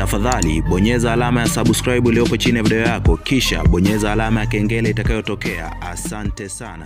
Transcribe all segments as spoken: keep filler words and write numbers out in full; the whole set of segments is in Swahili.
Tafadhali bonyeza alama ya subscribe iliyopo chini ya video yako, kisha bonyeza alama ya kengele itakayotokea. Asante sana.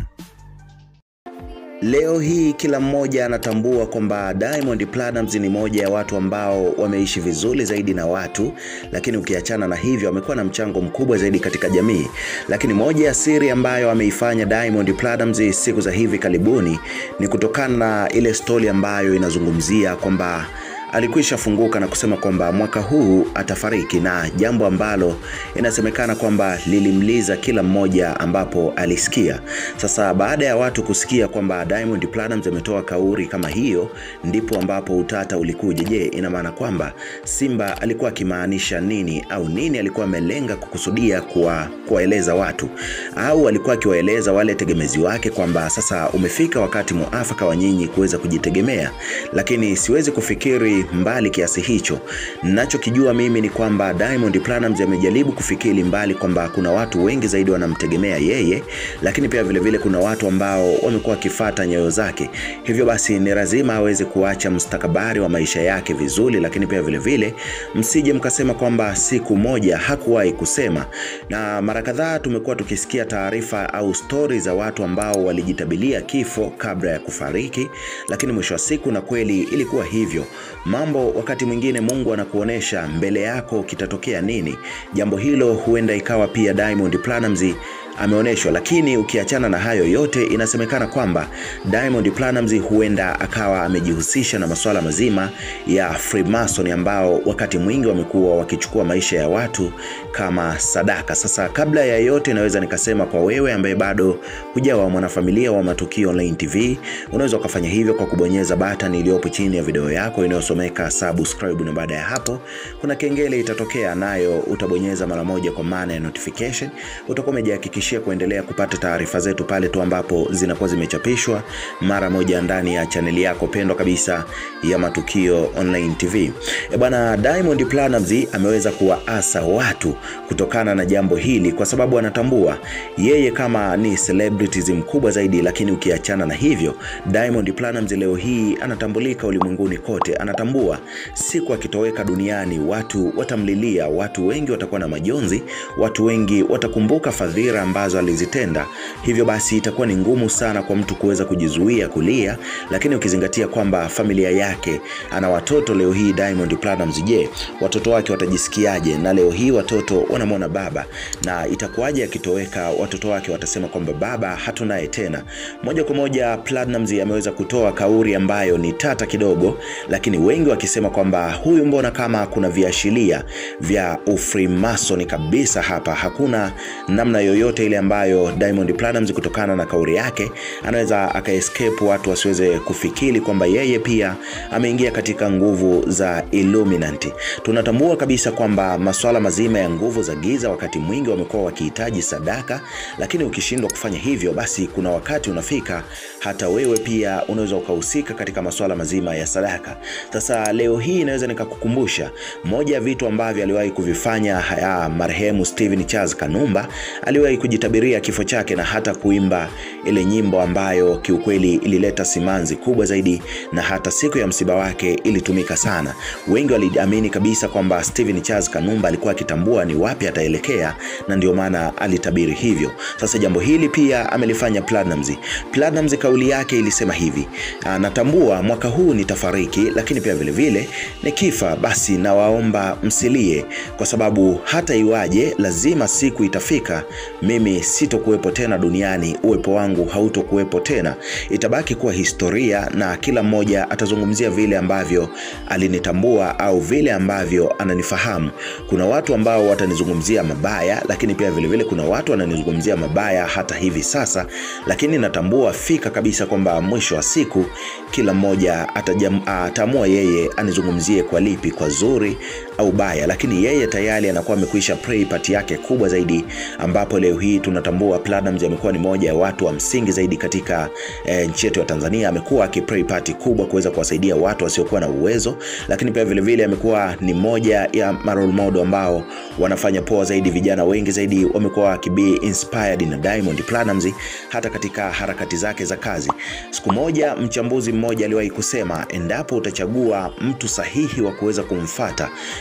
Leo hii kila mmoja anatambua kwamba Diamond Platnumz ni moja ya watu ambao wameishi vizuri zaidi na watu, lakini ukiachana na hivyo amekuwa na mchango mkubwa zaidi katika jamii. Lakini moja ya siri ambayo ameifanya Diamond Platnumz siku za hivi karibuni ni kutokana na ile story ambayo inazungumzia kwamba alikwisha funguka na kusema kwamba mwaka huu atafariki, na jambo ambalo inasemekana kwamba lilimliza kila mmoja ambapo alisikia. Sasa baada ya watu kusikia kwamba Diamond Platnumz ametoa kauli kama hiyo, ndipo ambapo utata ulikuja. Je, ina maana kwamba Simba alikuwa akimaanisha nini, au nini alikuwa amelenga kukusudia kwa kuwaeleza watu, au alikuwa akiwaeleza wale tegemezi wake kwamba sasa umefika wakati muafaka wa nyinyi kuweza kujitegemea? Lakini siwezi kufikiri mbali kiasi hicho. Ninachokijua mimi ni kwamba Diamond Platnumz amejaribu kufikiri mbali kwamba kuna watu wengi zaidi wanamtegemea yeye, lakini pia vile vile kuna watu ambao wamekuwa kifuata nyayo zake. Hivyo basi ni lazima aweze kuacha mustakabali wa maisha yake vizuri, lakini pia vile vile msije mkasema kwamba siku moja hakuwahi kusema. Na mara kadhaa tumekuwa tukisikia taarifa au stories za watu ambao walijitabilia kifo kabla ya kufariki, lakini mwisho wa siku na kweli ilikuwa hivyo. Mambo wakati mwingine Mungu anakuonesha mbele yako kitatokea nini. Jambo hilo huenda ikawa pia Diamond Platnumz ameoneshwa. Lakini ukiachana na hayo yote, inasemekana kwamba Diamond Platnumz huenda akawa amejihusisha na masuala mazima ya Freemason, ambao wakati mwingi wamekuwa wakichukua maisha ya watu kama sadaka. Sasa kabla ya yote, naweza nikasema kwa wewe ambaye bado hujawa mwanafamilia wa Matukio Online T V, unaweza ukafanya hivyo kwa kubonyeza button iliyopo chini ya video yako inayosomeka subscribe, na baada ya hapo kuna kengele itatokea, nayo utabonyeza mara moja kwa maana ya notification. Utakuwa umejihakikishia kuendelea kupata taarifa zetu pale tu ambapo zinakuwa zimechapishwa mara moja ndani ya channel yako pendwa kabisa ya Matukio Online T V. E bwana, Diamond Platnumz ameweza kuwaasa watu kutokana na jambo hili, kwa sababu anatambua yeye kama ni celebrities mkubwa zaidi. Lakini ukiachana na hivyo, Diamond Platnumz leo hii anatambulika ulimwenguni kote. Anatambua siku akitoweka duniani watu watamlilia, watu wengi watakuwa na majonzi, watu wengi watakumbuka fadhila ambazo alizitenda. Hivyo basi itakuwa ni ngumu sana kwa mtu kuweza kujizuia kulia. Lakini ukizingatia kwamba familia yake ana watoto leo hii Diamond Platnumz, je, watoto wake watajisikiaje? Na leo hii watoto wanamwona baba, na itakuwaje akitoweka watoto wake watasema kwamba baba hatunaye tena? Moja kwa moja Platnumz ameweza kutoa kauli ambayo ni tata kidogo, lakini wengi wakisema kwamba huyu mbona kama kuna viashiria vya Freemason kabisa hapa. Hakuna namna yoyote ile ambayo Diamond Platnumz kutokana na kauli yake anaweza akaescape watu wasiweze kufikiri kwamba yeye pia ameingia katika nguvu za Illuminati. Tunatambua kabisa kwamba masuala mazima ya nguvu za giza wakati mwingi wamekuwa wakihitaji sadaka, lakini ukishindwa kufanya hivyo, basi kuna wakati unafika hata wewe pia unaweza ukahusika katika masuala mazima ya sadaka. Sasa leo hii naweza nikakukumbusha moja ya vitu ambavyo aliwahi kuvifanya haya marehemu Steven Charles Kanumba. Aliwahi kujitabiria kifo chake na hata kuimba ile nyimbo ambayo kiukweli ilileta simanzi kubwa zaidi, na hata siku ya msiba wake ilitumika sana. Wengi waliamini kabisa kwamba Steven Charles Kanumba alikuwa akitambua ni wapi ataelekea, na ndio maana alitabiri hivyo. Sasa jambo hili pia amelifanya Platnumz. Platnumz kauli yake ilisema hivi: natambua mwaka huu nitafariki, lakini pia vile vile nikifa basi na waomba msilie, kwa sababu hata iwaje lazima siku itafika mimi sitokuwepo tena duniani, uwepo wangu hautokuwepo tena. Itabaki kuwa historia, na kila mmoja atazungumzia vile ambavyo alinitambua au vile ambavyo ananifahamu. Kuna watu ambao watanizungumzia mabaya, lakini pia vile vile kuna watu wananizungumzia mabaya hata hivi sasa, lakini natambua fika kabisa kwamba mwisho wa siku kila mmoja ataamua yeye anizungumzie kwa lipi, kwa zuri au baya. Lakini yeye tayari anakuwa amekwisha play part yake kubwa zaidi, ambapo leo hii tunatambua Platnumz amekuwa ni moja ya watu wa msingi zaidi katika e, nchi yetu ya Tanzania. Amekuwa akiplay part kubwa kuweza kuwasaidia watu wasiokuwa na uwezo, lakini pia vile vile amekuwa ni moja ya role model ambao wanafanya poa zaidi. Vijana wengi zaidi wamekuwa wakibe inspired na Diamond Platnumz hata katika harakati zake za kazi. Siku moja mchambuzi mmoja aliwahi kusema, endapo utachagua mtu sahihi wa kuweza kumfuata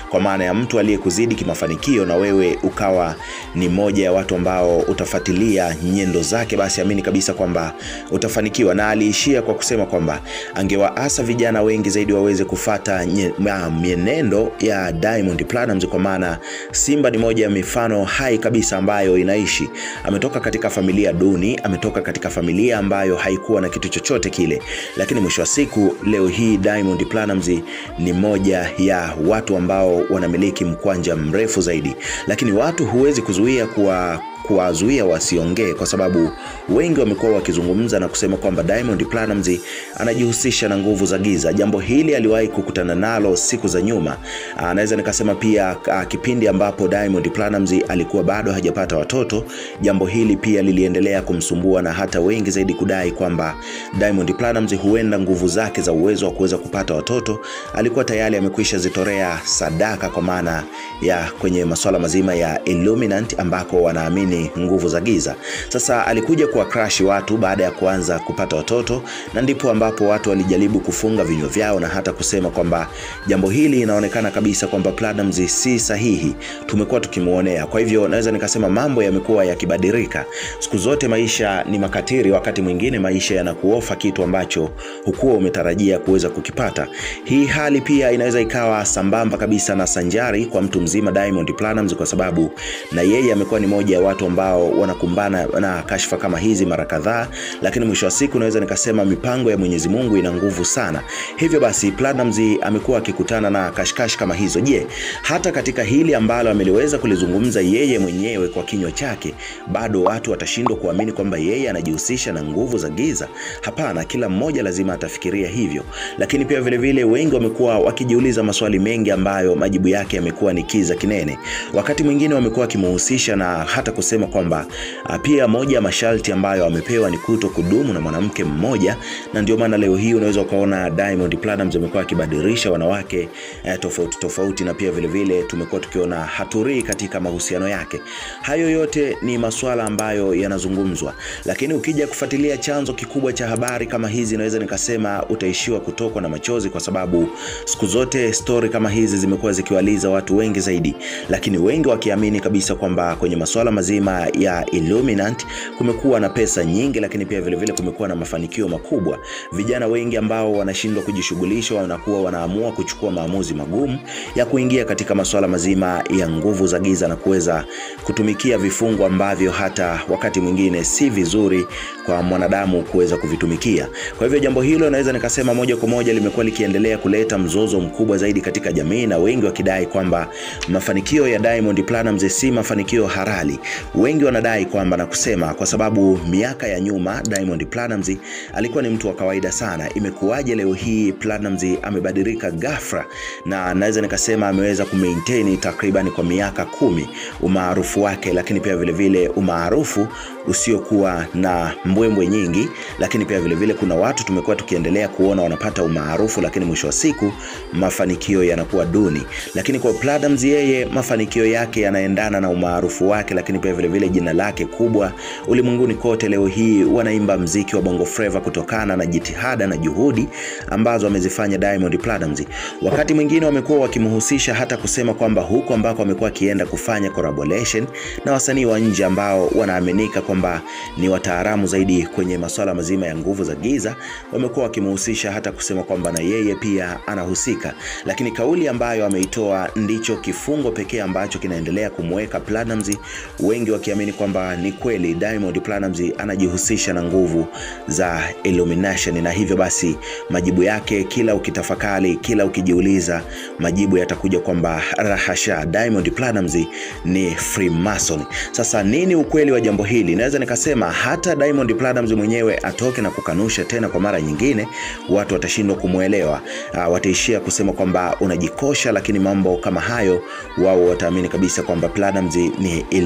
kwa maana ya mtu aliyekuzidi kimafanikio na wewe ukawa ni moja ya watu ambao utafuatilia nyendo zake, basi amini kabisa kwamba utafanikiwa. Na aliishia kwa kusema kwamba angewaasa vijana wengi zaidi waweze kufuata mienendo ya Diamond Platnumz, kwa maana Simba ni moja ya mifano hai kabisa ambayo inaishi. Ametoka katika familia duni, ametoka katika familia ambayo haikuwa na kitu chochote kile, lakini mwisho wa siku leo hii Diamond Platnumz ni moja ya watu ambao wanamiliki mkwanja mrefu zaidi. Lakini watu huwezi kuzuia kuwa kuwazuia wasiongee, kwa sababu wengi wamekuwa wakizungumza na kusema kwamba Diamond Platnumz anajihusisha na nguvu za giza. Jambo hili aliwahi kukutana nalo siku za nyuma. Anaweza nikasema pia kipindi ambapo Diamond Platnumz alikuwa bado hajapata watoto, jambo hili pia liliendelea kumsumbua, na hata wengi zaidi kudai kwamba Diamond Platnumz huenda nguvu zake za uwezo wa kuweza kupata watoto alikuwa tayari amekwisha zitorea sadaka, kwa maana ya kwenye masuala mazima ya Illuminati ambako wanaamini nguvu za giza. Sasa alikuja kuwa crush watu baada ya kuanza kupata watoto, na ndipo ambapo watu walijaribu kufunga vinywa vyao na hata kusema kwamba jambo hili inaonekana kabisa kwamba Platnumz si sahihi, tumekuwa tukimuonea. Kwa hivyo naweza nikasema mambo yamekuwa yakibadilika. Siku zote maisha ni makatiri, wakati mwingine maisha yanakuofa kitu ambacho hukuwa umetarajia kuweza kukipata. Hii hali pia inaweza ikawa sambamba kabisa na sanjari kwa mtu mzima Diamond Platnumz, kwa sababu na yeye amekuwa ni moja ya watu ambao wanakumbana na kashfa kama hizi mara kadhaa, lakini mwisho wa siku naweza nikasema mipango ya Mwenyezi Mungu ina nguvu sana. Hivyo basi Platnumz amekuwa akikutana na kashkash kama hizo. Je, hata katika hili ambalo ameliweza kulizungumza yeye mwenyewe kwa kinywa chake, bado watu watashindwa kuamini kwamba yeye anajihusisha na nguvu za giza? Hapana, kila mmoja lazima atafikiria hivyo. Lakini pia vile vile wengi wamekuwa wakijiuliza maswali mengi ambayo majibu yake yamekuwa ni kiza kinene. Wakati mwingine wamekuwa wakimuhusisha na hata kusema kwamba pia moja ya masharti ambayo amepewa ni kuto kudumu na mwanamke mmoja, na ndio maana leo hii unaweza ukaona Diamond Platnumz amekuwa akibadilisha wanawake eh, tofauti tofauti, na pia vile vile tumekuwa tukiona haturi katika mahusiano yake. Hayo yote ni masuala ambayo yanazungumzwa, lakini ukija kufuatilia chanzo kikubwa cha habari kama hizi, naweza nikasema utaishiwa kutokwa na machozi, kwa sababu siku zote story kama hizi zimekuwa zikiwaliza watu wengi zaidi, lakini wengi wakiamini kabisa kwamba kwenye masuala mazima ya Illuminati kumekuwa na pesa nyingi, lakini pia vile vile kumekuwa na mafanikio makubwa. Vijana wengi ambao wanashindwa kujishughulisha wanakuwa wanaamua kuchukua maamuzi magumu ya kuingia katika masuala mazima ya nguvu za giza na kuweza kutumikia vifungo ambavyo hata wakati mwingine si vizuri kwa mwanadamu kuweza kuvitumikia. Kwa hivyo jambo hilo naweza nikasema moja kwa moja limekuwa likiendelea kuleta mzozo mkubwa zaidi katika jamii, na wengi wakidai kwamba mafanikio ya Diamond Platnumz si mafanikio halali. Wengi wanadai kwamba na kusema kwa sababu miaka ya nyuma Diamond Platnumz alikuwa ni mtu wa kawaida sana, imekuwaje leo hii Platnumz amebadilika ghafla? Na naweza nikasema ameweza kumaintain takriban kwa miaka kumi umaarufu wake, lakini pia vile vile umaarufu usiokuwa na mbwembwe nyingi. Lakini pia vile vile kuna watu tumekuwa tukiendelea kuona wanapata umaarufu, lakini mwisho wa siku mafanikio yanakuwa duni. Lakini kwa Platnumz, yeye mafanikio yake yanaendana na umaarufu wake, lakini pia vile vile jina lake kubwa ulimwenguni kote. Leo hii wanaimba mziki wa Bongo Flava kutokana na jitihada na juhudi ambazo amezifanya Diamond Platnumz. Wakati mwingine wamekuwa wakimhusisha hata kusema kwamba huko ambako amekuwa akienda kufanya collaboration na wasanii wa nje ambao wanaaminika kwamba ni wataalamu zaidi kwenye masuala mazima ya nguvu za giza, wamekuwa wakimhusisha hata kusema kwamba na yeye pia anahusika. Lakini kauli ambayo ameitoa ndicho kifungo pekee ambacho kinaendelea kumweka Platnumz, wengi wakiamini kwamba ni kweli Diamond Platnumz anajihusisha na nguvu za Illuminati. Na hivyo basi majibu yake kila ukitafakari, kila ukijiuliza, majibu yatakuja kwamba rahasha, Diamond Platnumz ni Freemason. Sasa nini ukweli wa jambo hili? Naweza nikasema hata Diamond Platnumz mwenyewe atoke na kukanusha tena kwa mara nyingine, watu watashindwa kumuelewa. Uh, wataishia kusema kwamba unajikosha, lakini mambo kama hayo wao wataamini kabisa kwamba Platnumz ni Illuminati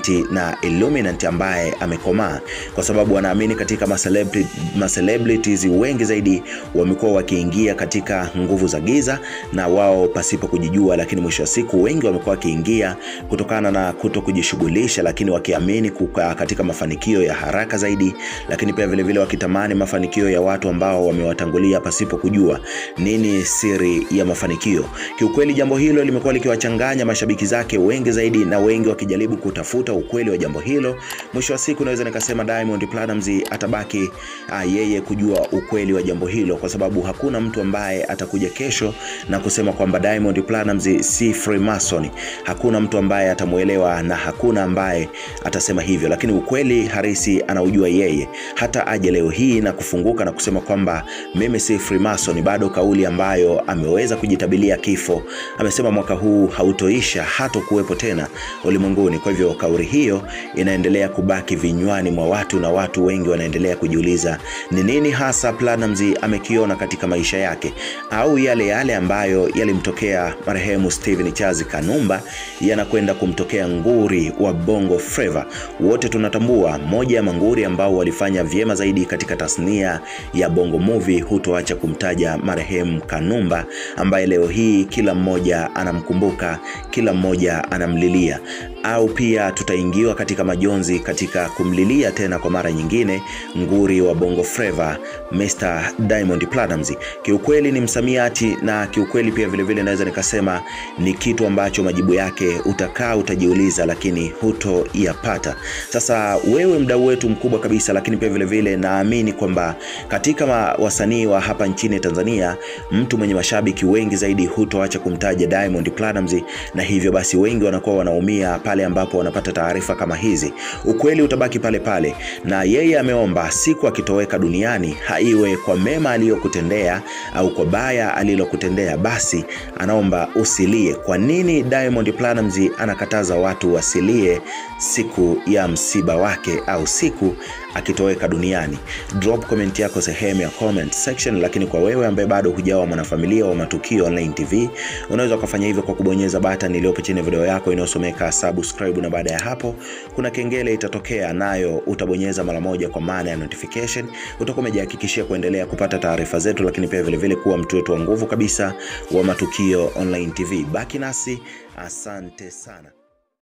Illuminati na Illuminati ambaye amekomaa, kwa sababu wanaamini katika macelebrity, macelebrities wengi zaidi wamekuwa wakiingia katika nguvu za giza na wao pasipo kujijua, lakini mwisho wa siku wengi wamekuwa wakiingia kutokana na kuto kujishughulisha, lakini wakiamini kukaa katika mafanikio ya haraka zaidi, lakini pia vile vile wakitamani mafanikio ya watu ambao wamewatangulia pasipo kujua nini siri ya mafanikio. Kiukweli jambo hilo limekuwa likiwachanganya mashabiki zake wengi zaidi, na wengi wakijaribu kutafuta ukweli wa jambo hilo. Mwisho wa siku naweza nikasema Diamond Platnumz atabaki uh, yeye kujua ukweli wa jambo hilo, kwa sababu hakuna mtu ambaye atakuja kesho na kusema kwamba Diamond Platnumz si Freemason. Hakuna mtu ambaye atamuelewa na hakuna ambaye atasema hivyo, lakini ukweli harisi anaujua yeye. Hata aje leo hii na kufunguka na kusema kwamba mimi si Freemason, bado kauli ambayo ameweza kujitabilia kifo. Amesema mwaka huu hautoisha, hato kuwepo tena ulimwenguni. Kwa hivyo kauli hiyo inaendelea kubaki vinywani mwa watu, na watu wengi wanaendelea kujiuliza ni nini hasa Platnumz amekiona katika maisha yake, au yale yale ambayo yalimtokea marehemu Steven Chazi Kanumba yanakwenda kumtokea nguri wa Bongo Flava. Wote tunatambua moja ya manguri ambao walifanya vyema zaidi katika tasnia ya Bongo Movie, hutoacha kumtaja marehemu Kanumba ambaye leo hii kila mmoja anamkumbuka, kila mmoja anamlilia, au pia tutaingiwa katika majonzi katika kumlilia tena kwa mara nyingine nguri wa Bongo Flava Mister Diamond Platnumz. Kiukweli ni msamiati, na kiukweli pia vile vile naweza nikasema ni kitu ambacho majibu yake utakaa utajiuliza, lakini huto yapata. Sasa wewe mdau wetu mkubwa kabisa, lakini pia vile vile naamini kwamba katika wasanii wa hapa nchini Tanzania, mtu mwenye mashabiki wengi zaidi hutoacha kumtaja Diamond Platnumz, na hivyo basi wengi wanakuwa wanaumia pale ambapo wanapata taarifa kama hizi. Ukweli utabaki pale pale, na yeye ameomba siku akitoweka duniani, haiwe kwa mema aliyokutendea au kwa baya alilokutendea, basi anaomba usilie. Kwa nini Diamond Platnumz anakataza watu wasilie siku ya msiba wake au siku akitoweka duniani? Drop comment yako sehemu ya comment section. Lakini kwa wewe ambaye bado hujawa mwanafamilia wa Matukio Online T V, unaweza kufanya hivyo kwa kubonyeza button iliyopo chini ya video yako inayosomeka subscribe, na baada ya hapo kuna kengele itatokea, nayo utabonyeza mara moja kwa maana ya notification. Utakuwa umejihakikishia kuendelea kupata taarifa zetu, lakini pia vile vile kuwa mtu wetu wa nguvu kabisa wa Matukio Online T V. Baki nasi, asante sana.